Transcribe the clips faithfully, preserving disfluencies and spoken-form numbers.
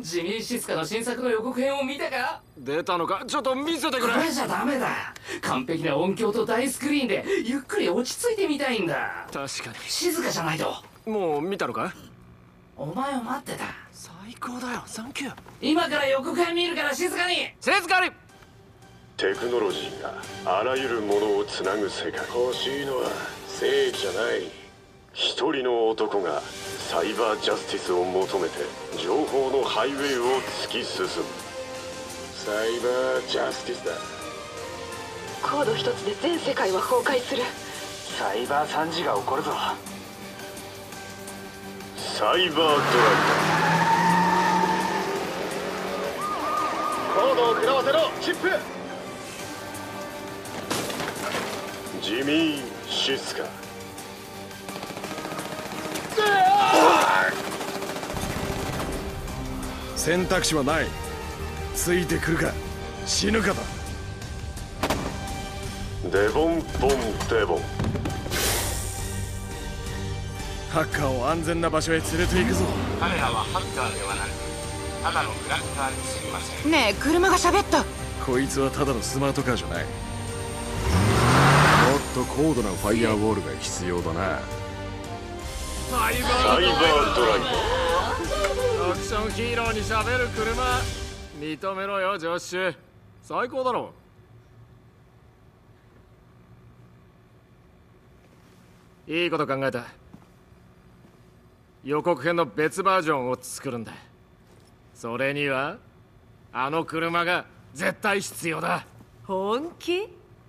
ジミー・シスカの新作の予告編を見たか？ 出たのか？ちょっと見せてくれ。 これじゃダメだ。完璧な音響と大スクリーンでゆっくり落ち着いてみたいんだ。 確かに。 静かじゃないと。 もう見たのか？ お前を待ってた。 最高だよ、サンキュー。 今から予告編見るから静かに。 静かに。 テクノロジーがあらゆるものをつなぐ世界。欲しいのは正義じゃない。一人の男がサイバージャスティスを求めて情報のハイウェイを突き進む。サイバージャスティスだ。 コード一つで全世界は崩壊する。 サイバー惨事が起こるぞ。 サイバードライバー。 コードを食らわせろ、チップ。 ジミー・シスカ。 選択肢はない。ついてくるか死ぬかだ。 デボン・ボン・デボン。 ハッカーを安全な場所へ連れて行くぞ。 彼らはハッカーではなくただのクラッカーにすぎません。 ねえ、車が喋った。 こいつはただのスマートカーじゃない。もっと高度なファイアウォールが必要だな。 サイバサイバードライバー。アクションヒーローに喋る車認めろよ、ジョッシュ。最高だろ。いいこと考えた。予告編の別バージョンを作るんだ。それにはあの車が絶対必要だ。 本気？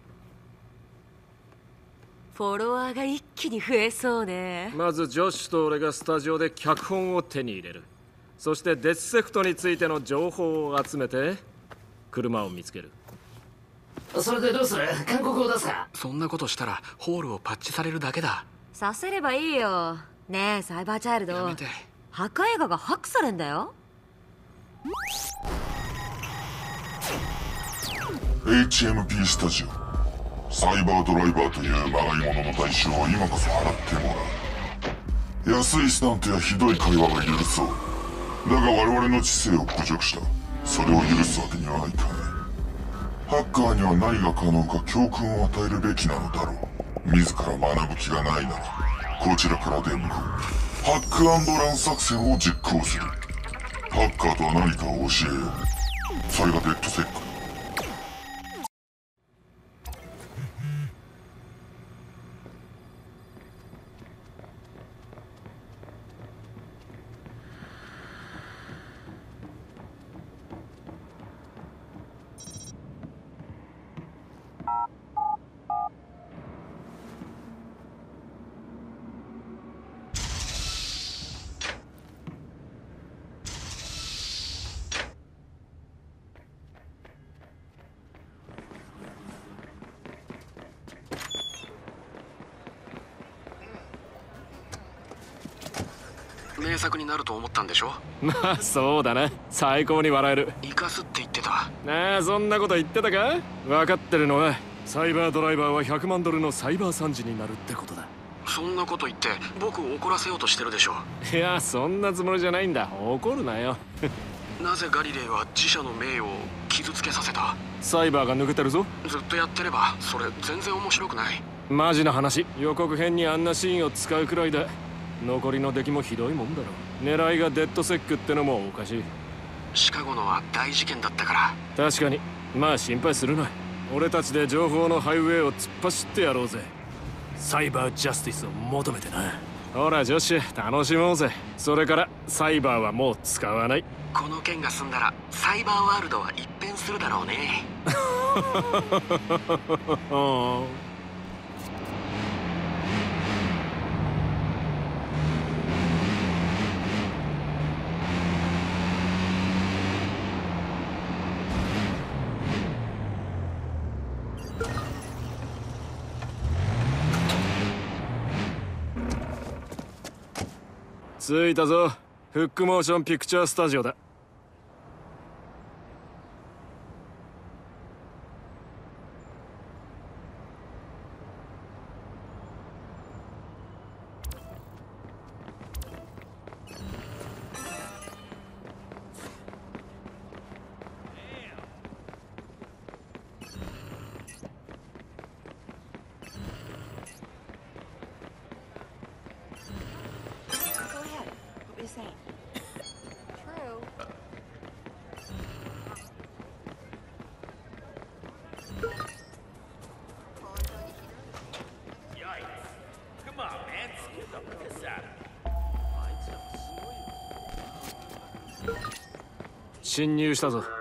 フォロワーが一気に増えそうね。 まずジョッシュと俺がスタジオで脚本を手に入れる。そしてデスセクトについての情報を集めて車を見つける。 それでどうする？勧告を出すか？ そんなことしたらホールをパッチされるだけだ。 させればいいよ。ねえサイバーチャイルド、 やめて。 破壊映画がハックされんだよ。 エイチエムピー スタジオ。サイバードライバーというまがいものの代償を今こそ払ってもらう。安いスタントやひどい会話は許そう。だが我々の知性を侮辱した。それを許すわけにはいかない。ハッカーには何が可能か教訓を与えるべきなのだろう。自ら学ぶ気がないならこちらから伝言。ハックアンドラン作戦を実行する。ハッカーとは何かを教えよう。それがデッドセック。 名作になると思ったんでしょ。 まあそうだな。最高に笑える。 生かすって言ってた。 なあ、そんなこと言ってたか？分かってるのはサイバードライバーはひゃくまんドルのサイバー惨事になるってことだ。 そんなこと言って僕を怒らせようとしてるでしょ。 いや、そんなつもりじゃないんだ。怒るなよ。 なぜガリレイは自社の名誉を傷つけさせた？ サイバーが抜けてるぞ。 ずっとやってればそれ全然面白くない。 マジな話、予告編にあんなシーンを使うくらいだ。残りの出来もひどいもんだろ。狙いがデッドセックってのもおかしい。 シカゴのは大事件だったから。 確かに。まあ心配するな。俺たちで情報のハイウェイを突っ走ってやろうぜ。サイバージャスティスを求めてな。ほらジョッシュ、楽しもうぜ。それからサイバーはもう使わない。 この件が済んだらサイバーワールドは一変するだろうね。 着いたぞ。フックモーションピクチャースタジオだ。 侵入したぞ。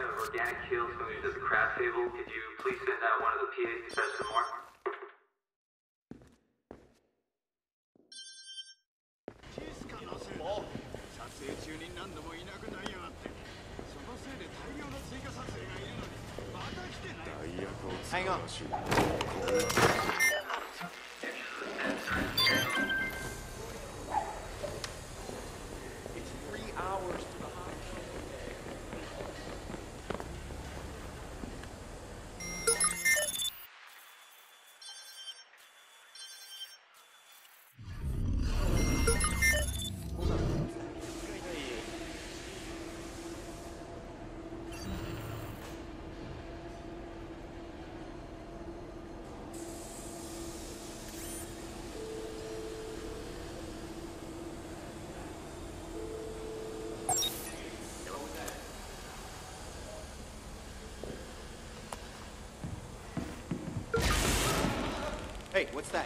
Hey, what's that?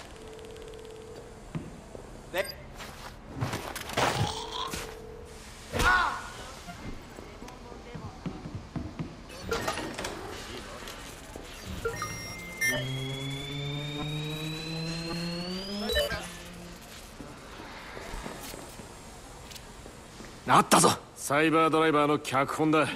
That. Ah! あったぞ。サイバードライバーの脚本だ。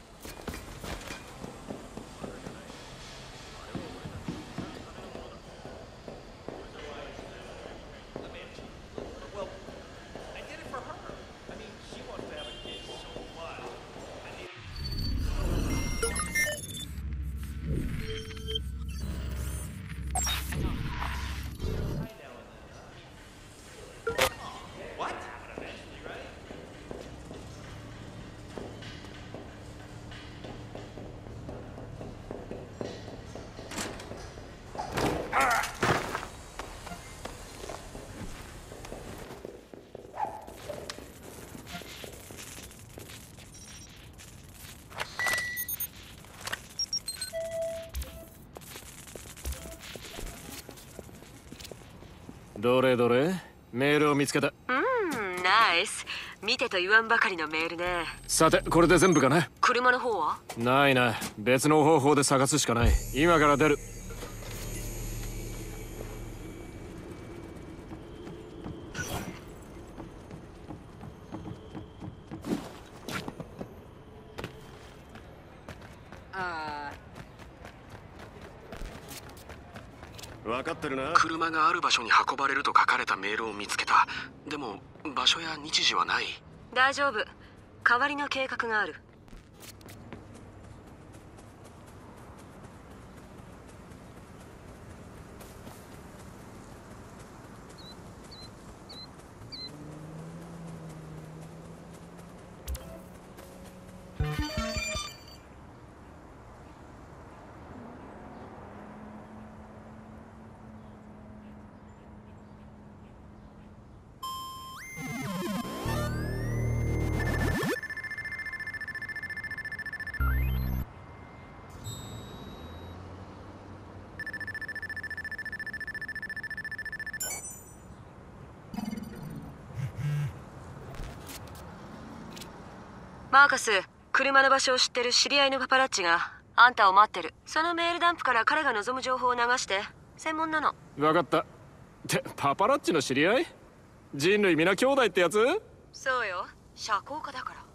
どれどれ、メールを見つけた。 うん、ナイス。見てと言わんばかりのメールね。 さて、これで全部かな。 車の方はないな。別の方法で探すしかない。今から出る。 分かってるな。 車がある場所に運ばれると書かれたメールを見つけた。でも場所や日時はない。 大丈夫。代わりの計画がある。マーカス、車の場所を知ってる知り合いのパパラッチがあんたを待ってる。そのメールダンプから彼が望む情報を流して。専門なの。 分かった。ってパパラッチの知り合い？人類皆兄弟ってやつ？ そうよ、社交家だから。